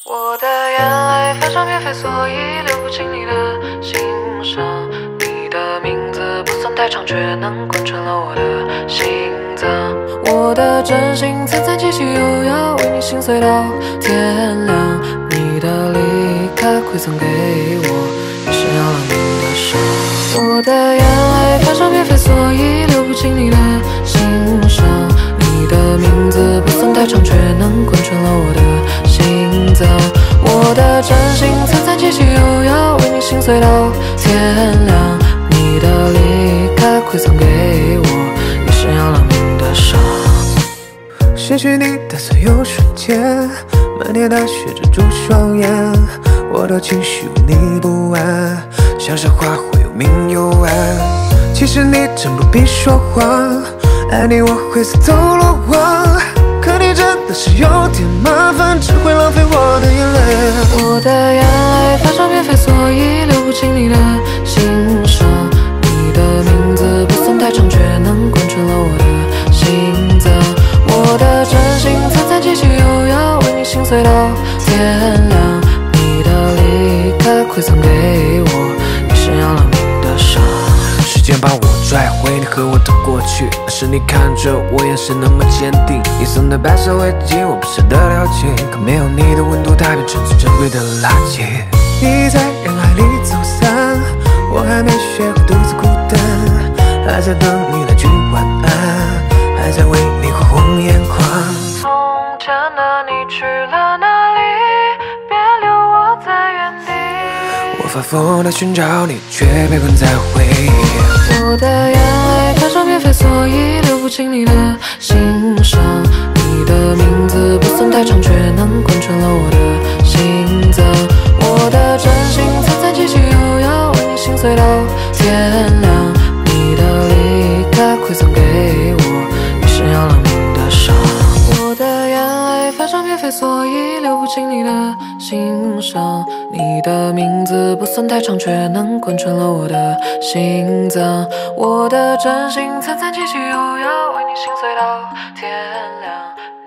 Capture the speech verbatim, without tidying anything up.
我的眼泪翻上免费，所以流不进你的心上。你的名字不算太长，却能贯穿了我的心脏。我的真心惨惨戚戚，又要为你心碎到天亮。你的离开馈赠给我一身要了命的伤。我的眼泪翻上免费，所以流不进你的心上。你的名字不算太长，却能贯穿了我的心脏。我的真心惨惨戚戚，又要为你心碎到天亮。你的离开馈赠给我一身要了命的伤。 失去你的所有瞬间，漫天大雪遮住双眼，我的情绪为你不安，像是花会有明有暗。其实你真不必说谎，爱你我会死透了忘，可你真的是有点麻烦，只会浪费我的眼泪。 我的眼泪翻上免费，所以流不进你的心上。你的名字不算太长，却能贯穿了我的心脏。我的真心惨惨戚戚，又要为你心碎到天亮。你的离开馈赠给我一身要了命的伤。 时间把我拽回你和我的过去，那是你看着我眼神那么坚定，你送的白色围巾我不舍得了解，可没有你的温度，它变成最珍贵的垃圾。你在人海里走散，我还没学会独自孤单，还在等你来句晚安，还在为你火红眼眶。 从前的你去了哪里？别留我在原地。 我发疯地寻找你，却被困在回忆。 我的眼泪翻上免费，所以流不进你的心上。你的名字不算太长，却能贯穿了我的心脏。我的真心惨惨戚戚，又要为你心碎到天亮。你的离开馈赠给我一身要了命的伤。我的眼泪翻上免费，所以流不进你的心上。你的名字不算太长，却能贯穿了我的心脏。我的真心惨惨戚戚，又要为你心碎到天亮。